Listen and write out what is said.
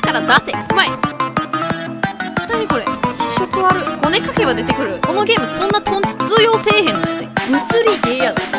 から出せ。うまい。何これ、気色悪。骨かけは出てくる。このゲームそんなトンチ通用せえへんのやで。物理ゲーやろ。